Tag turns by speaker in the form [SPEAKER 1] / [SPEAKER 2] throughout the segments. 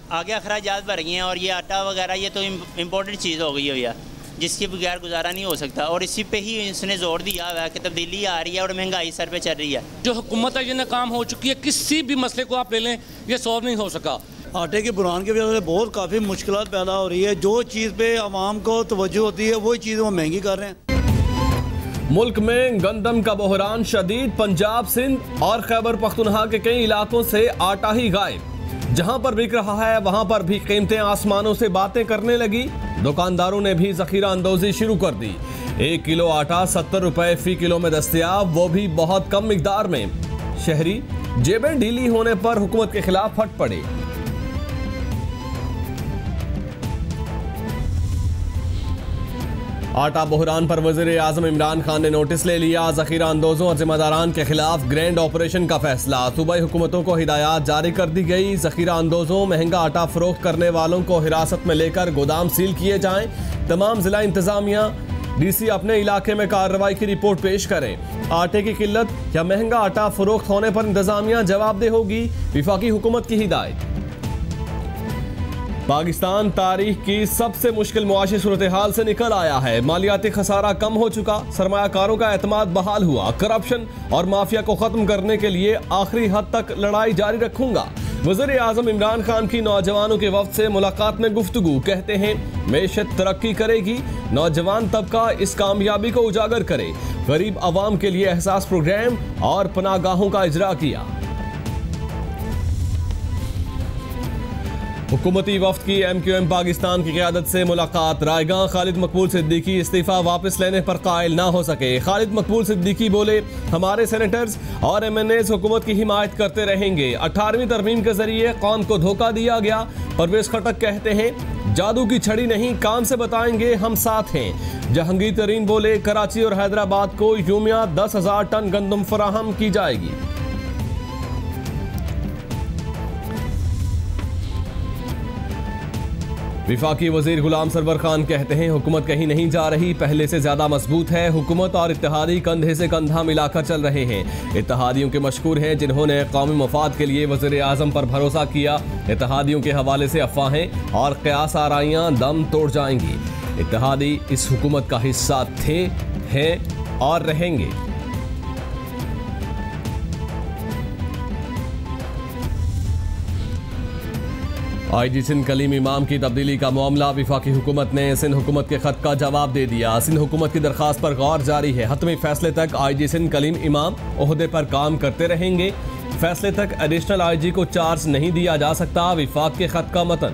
[SPEAKER 1] आगे अखराजात बढ़ गए हैं और ये आटा वगैरह ये तो इम्पोर्टेड चीज़ हो गई है भैया, जिसके बगैर गुजारा नहीं हो सकता। और इसी पे ही इसने जोर दिया हुआ है कि तब्दीली आ रही है और महंगाई सर पे चल रही है।
[SPEAKER 2] जो हुकूमत है ये नाकाम हो चुकी है, किसी भी मसले को आप ले लें ये सॉल्व नहीं हो सका।
[SPEAKER 3] आटे की बुरान की वजह से बहुत काफ़ी मुश्किलात पैदा हो रही है। जो चीज़ पे आवाम को तवज्जो होती है वही चीज़ वो महंगी कर रहे हैं।
[SPEAKER 4] मुल्क में गंदम का बहरान शदीद, पंजाब, सिंध और खैबर पख्तूनख्वा के कई इलाकों से आटा ही गायब। जहां पर बिक रहा है वहां पर भी कीमतें आसमानों से बातें करने लगी। दुकानदारों ने भी जखीरा अंदोजी शुरू कर दी। 1 किलो आटा 70 रुपए फी किलो में दस्तयाब, वो भी बहुत कम मिकदार में। शहरी जेबें ढीली होने पर हुकूमत के खिलाफ फट पड़े। आटा बहरान पर वज़ीर आज़म इमरान खान ने नोटिस ले लिया। ज़ख़ीरा अंदोज़ों और जिम्मेदारान के खिलाफ ग्रैंड ऑपरेशन का फैसला। सूबाई हुकूमतों को हिदायत जारी कर दी गई। ज़ख़ीरा अंदोज़ों, महंगा आटा फरोख्त करने वालों को हिरासत में लेकर गोदाम सील किए जाएं। तमाम जिला इंतजामिया DC अपने इलाके में कार्रवाई की रिपोर्ट पेश करें। आटे की किल्लत या महंगा आटा फरोख्त होने पर इंतजामिया जवाबदेह होगी। विफाकी हुकूमत की हिदायत। पाकिस्तान तारीख की सबसे मुश्किल मुआशी सूरत हाल से निकल आया है। मालियाती खसारा कम हो चुका, सरमायाकारों का एतमाद बहाल हुआ। करप्शन और माफिया को खत्म करने के लिए आखिरी हद तक लड़ाई जारी रखूंगा। वज़ीर आज़म इमरान खान की नौजवानों के वफ्द से मुलाकात में गुफ्तगू। कहते हैं मैशत तरक्की करेगी, नौजवान तबका इस कामयाबी को उजागर करे। गरीब आवाम के लिए एहसास प्रोग्राम और पनागाहों का इजरा किया। हुकूमती वफ्द की MQM पाकिस्तान की क़यादत से मुलाकात। रायगां खालिद मकबूल सिद्दीकी इस्तीफा वापस लेने पर कायल ना हो सके। खालिद मकबूल सिद्दीकी बोले, हमारे सेनेटर्स और MNAs हुकूमत की हिमायत करते रहेंगे। 18वीं तरमीम के जरिए कौम को धोखा दिया गया। परवेज खटक कहते हैं जादू की छड़ी नहीं, काम से बताएंगे हम साथ हैं। जहांगीर तरीन बोले, कराची और हैदराबाद को यूमिया 10,000 टन गंदम फराहम की जाएगी। विफाकी वजीर गुलाम सरवर खान कहते हैं हुकूमत कहीं नहीं जा रही, पहले से ज्यादा मजबूत है। हुकूमत और इत्तेहादी कंधे से कंधा मिलाकर चल रहे हैं। इत्तेहादियों के मशकूर हैं जिन्होंने कौमी मफाद के लिए वजीर आज़म पर भरोसा किया। इत्तेहादियों के हवाले से अफवाहें और क़यास आराइयां दम तोड़ जाएंगी। इत्तेहादी इस हुकूमत का हिस्सा थे, हैं और रहेंगे। IG सिंध कलीम इमाम की तब्दीली का मामला। विफाकी हुकूमत ने सिंध हुकूमत के खत का जवाब दे दिया। सिंध हुकूमत की दरखास्त पर गौर जारी है। हतमी फैसले तक IG सिंध कलीम इमाम ओहदे पर काम करते रहेंगे। फैसले तक एडिशनल IG को चार्ज नहीं दिया जा सकता। विफाक के खत का मतन।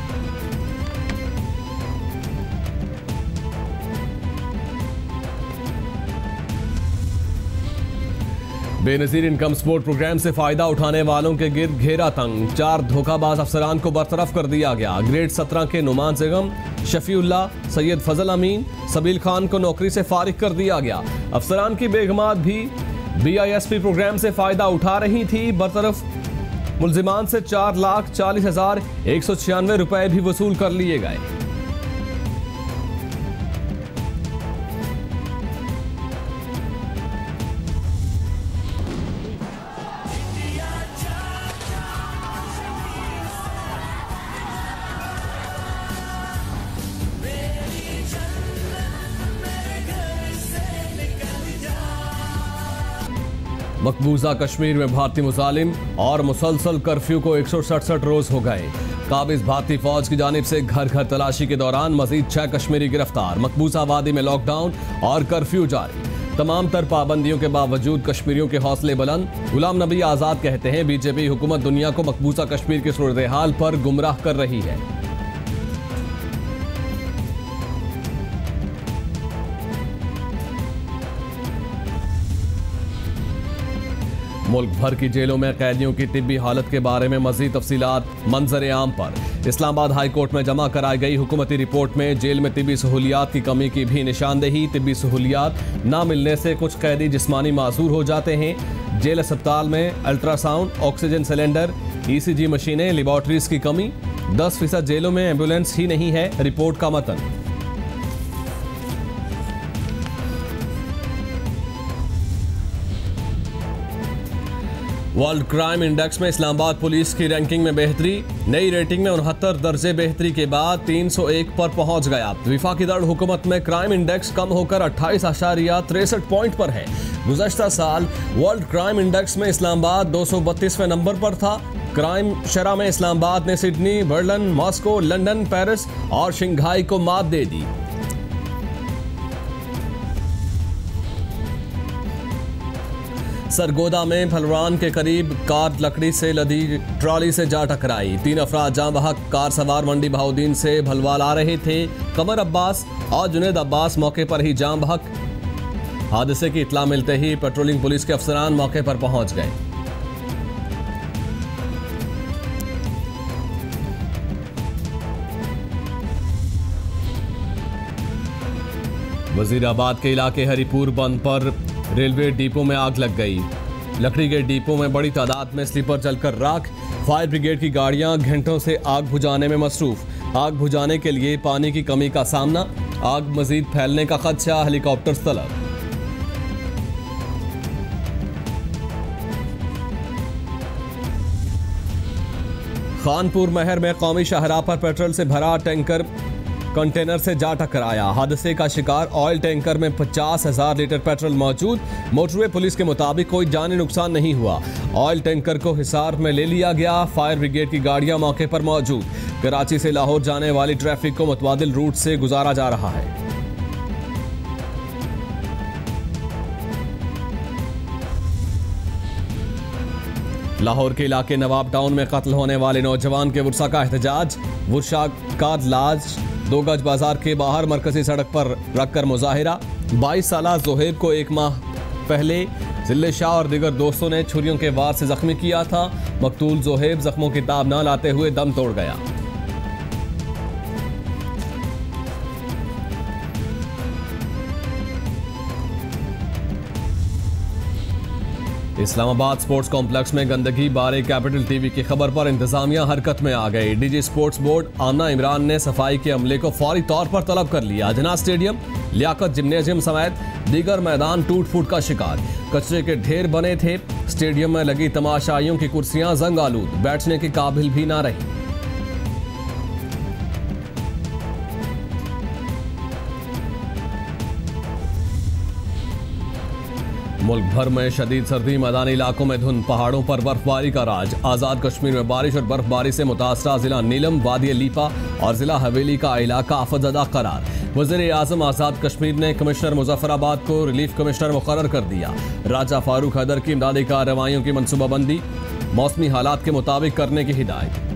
[SPEAKER 4] बेनजीर इनकम सपोर्ट प्रोग्राम से फायदा उठाने वालों के गिर्द घेरा तंग। 4 धोखाबाज अफसरान को बरतरफ कर दिया गया। ग्रेड 17 के नुमान सेगम, शफीउल्लाह, सैयद फजल अमीन, सबील खान को नौकरी से फारिग कर दिया गया। अफसरान की बेगमात भी BISP प्रोग्राम से फायदा उठा रही थी। बरतरफ मुलजिमान से 4,40,196 रुपए भी वसूल कर लिए गए। मकबूजा कश्मीर में भारतीय मुजालिम और मुसलसल कर्फ्यू को 167 रोज हो गए। काबिज भारतीय फौज की जानिब से घर घर तलाशी के दौरान मजीद 6 कश्मीरी गिरफ्तार। मकबूजा वादी में लॉकडाउन और कर्फ्यू जारी। तमाम तर पाबंदियों के बावजूद कश्मीरियों के हौसले बुलंद। गुलाम नबी आज़ाद कहते हैं BJP हुकूमत दुनिया को मकबूजा कश्मीर की सूरत हाल पर गुमराह कर रही है। मुल्क भर की जेलों में कैदियों की तिब्बी हालत के बारे में मजीद तफसीलात मंजर आम पर। इस्लामाबाद हाई कोर्ट में जमा कराई गई हुकूमती रिपोर्ट में जेल में तिब्बी सहूलियात की कमी की भी निशानदेही। तिब्बी सहूलियात ना मिलने से कुछ कैदी जिस्मानी मासूर हो जाते हैं। जेल अस्पताल में अल्ट्रासाउंड, ऑक्सीजन सिलेंडर, ECG मशीनें, लेबॉर्ट्रीज की कमी। 10% जेलों में एम्बुलेंस ही नहीं है। रिपोर्ट का मतन। वर्ल्ड क्राइम इंडेक्स में इस्लामाबाद पुलिस की रैंकिंग में बेहतरी। नई रेटिंग में 69 दर्जे बेहतरी के बाद 301 पर पहुंच गया। वफाकी दर हुकूमत में क्राइम इंडेक्स कम होकर 28.63 पॉइंट पर है। गुज़श्ता साल वर्ल्ड क्राइम इंडेक्स में इस्लामाबाद 232वें नंबर पर था। क्राइम शरह में इस्लामाबाद ने Sydney, Berlin, Moscow, London, Paris और शंघाई को मात दे दी। सरगोदा में फलवान के करीब कार लकड़ी से लदी ट्रॉली से जा टकराई। 3 अफराद जाँ बहक कार सवार मंडी बहाउद्दीन से भलवाल आ रहे थे। कमर अब्बास और जुनेद अब्बास मौके पर ही जाँ बहक। हादसे की इत्ला मिलते ही पेट्रोलिंग पुलिस के अफसरान मौके पर पहुंच गए। वजीराबाद के इलाके हरिपुर बंद पर रेलवे डिपो में आग लग गई। लकड़ी के डिपो में बड़ी तादाद में स्लीपर जलकर राख। फायर ब्रिगेड की गाड़ियां घंटों से आग बुझाने में मसरूफ। आग बुझाने के लिए पानी की कमी का सामना। आग मजीद फैलने का खदशा, हेलीकॉप्टर तलब। खानपुर महर में कौमी शाहराह पर पेट्रोल से भरा टैंकर कंटेनर से जा टकराया। हादसे का शिकार ऑयल टैंकर में 50,000 लीटर पेट्रोल मौजूद। मोटरवे पुलिस के मुताबिक कोई जानी नुकसान नहीं हुआ। ऑयल टैंकर को हिसार में ले लिया गया। फायर ब्रिगेड की गाड़ियां मौके पर मौजूद। कराची से लाहौर जाने वाली ट्रैफिक को मुतबादिल रूट से गुजारा जा रहा है। लाहौर के इलाके नवाब टाउन में कत्ल होने वाले नौजवान के वुरसा का एहतजाज। वुरसा का लाज 2 गज बाजार के बाहर मरकजी सड़क पर रखकर मुजाहिरा। 22 साला जोहेब को 1 माह पहले जिले शाह और दीगर दोस्तों ने छुरियों के वार से जख्मी किया था। मकतूल जोहेब जख्मों की ताब न लाते हुए दम तोड़ गया। इस्लामाबाद स्पोर्ट्स कॉम्प्लेक्स में गंदगी बारे कैपिटल टीवी की खबर पर इंतजामिया हरकत में आ गई। DG sports board Amna Imran ने सफाई के अमले को फौरी तौर पर तलब कर लिया। जना स्टेडियम, लियाकत जिम्नेजियम समेत दीगर मैदान टूट फूट का शिकार। कचरे के ढेर बने थे। स्टेडियम में लगी तमाशाइयों की कुर्सियां जंग आलूद, बैठने के काबिल भी ना रही। मुल्क भर में शदीद सर्दी, मैदानी इलाकों में धुंध, पहाड़ों पर बर्फबारी का राज। आज़ाद कश्मीर में बारिश और बर्फबारी से मुतासरा जिला नीलम, वादी लीपा और जिला हवेली का इलाका आफतज़दा करार। वज़ीर आज़म आज़ाद कश्मीर ने कमिश्नर मुजफ्फराबाद को रिलीफ कमिश्नर मुकर्रर कर दिया। राजा फारूक हैदर की इमदादी कार्रवाइयों की मनसूबाबंदी मौसमी हालात के मुताबिक करने की हिदायत।